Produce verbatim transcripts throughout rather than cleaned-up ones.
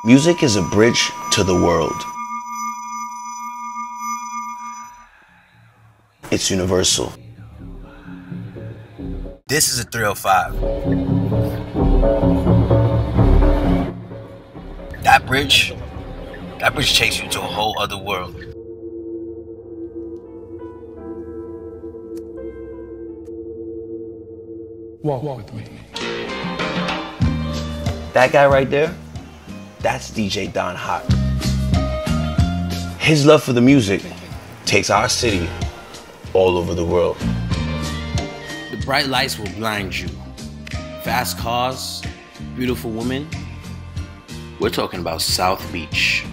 Music is a bridge to the world. It's universal. This is a three oh five. That bridge, that bridge takes you to a whole other world. Walk with me. That guy right there, that's D J Don Hot. His love for the music takes our city all over the world. The bright lights will blind you. Fast cars, beautiful women. We're talking about South Beach.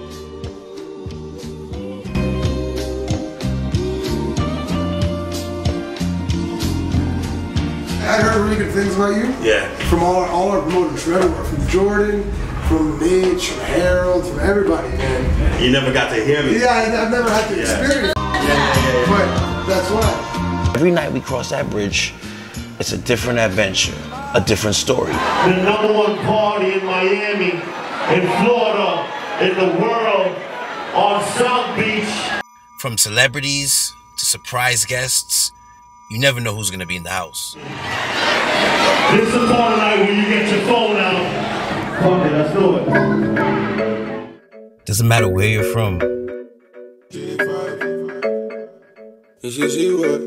I heard really good things about you. Yeah. From all, all our promoters, from everywhere. From Jordan, from Mitch, from Harold, from everybody, man. You never got to hear me. Yeah, I, I've never had to yeah. experience it. Yeah, yeah, yeah, yeah. But that's why. Every night we cross that bridge, it's a different adventure, a different story. The number one party in Miami, in Florida, in the world, on South Beach. From celebrities to surprise guests, you never know who's gonna be in the house. This is the part of night where you get your phone out. Fuck it, let's do it. Doesn't matter where you're from. Did you see what?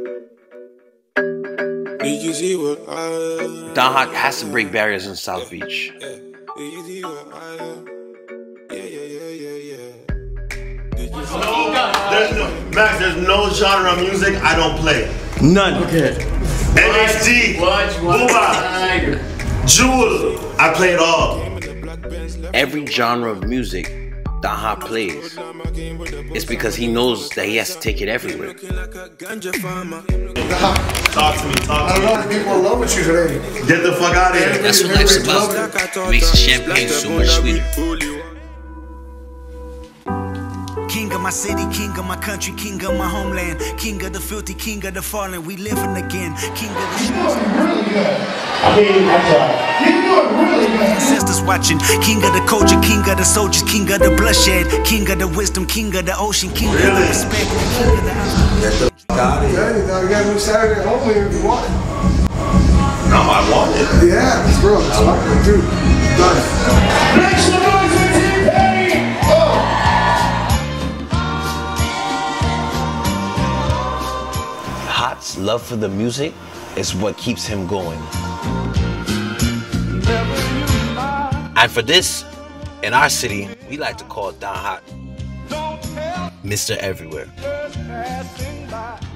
Did you see what I... Don Hot has to break barriers in South Beach. Yeah, yeah. Did you see what I... Yeah, yeah, yeah, yeah, yeah. Did you see No, there's no, Max, there's no genre of music I don't play. None. Okay. N X T, Booba, Jewel, I play it all. Every genre of music Don Hot plays. It's because he knows that he has to take it everywhere. Talk to me, talk I to don't know if me. people are in love with you today. Get the fuck out of here. That's what life's about. It makes the champagne so much sweeter. King of my city, king of my country, king of my homeland, king of the filthy, king of the fallen, we living again, king of the You're doing really good. I mean, I tried. You're doing really good. ancestors watching, king of the culture, king of the soldiers, king of the bloodshed, king of the wisdom, king of the ocean, king of the respect, king of the Get the fuck out of here. Yeah, you know, you got to move Saturday at home here if you want it. No, I want it. Yeah, that's real. That's what I'm do. Done. Make some noise for T-Pain! Hot's love for the music is what keeps him going. And for this, in our city, we like to call Don Hot Mister Everywhere.